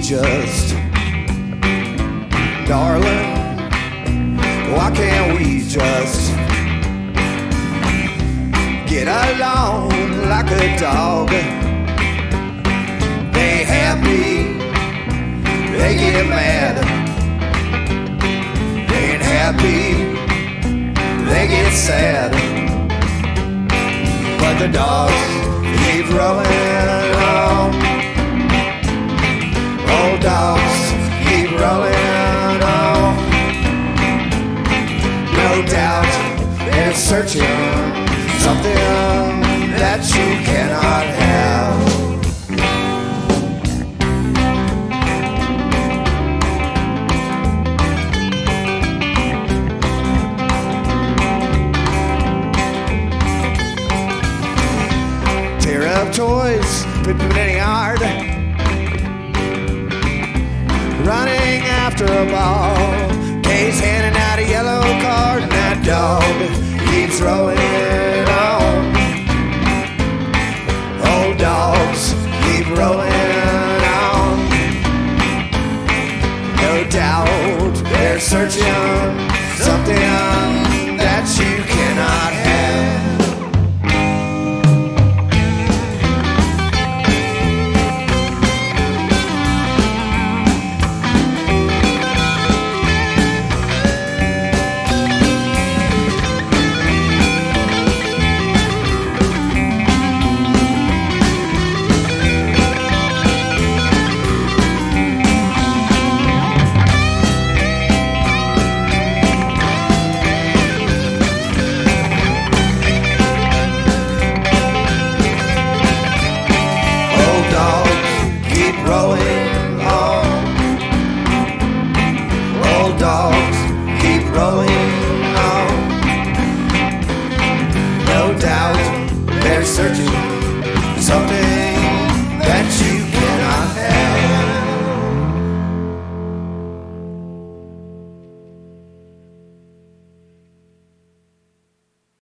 just, darling, why can't we just get along like a dog? They happy, they get mad. They ain't happy, they get sad. But the dogs keep rolling on. Old dogs keep rolling on. No doubt they're searching something that you cannot have. Tear up toys, put them in a yard, running after a ball. Kay's handing out a yellow card, and that dog keeps rolling on. Old dogs keep rolling on. No doubt they're searching something that you cannot have. Rolling on. Old dogs keep rolling on. No doubt they're searching something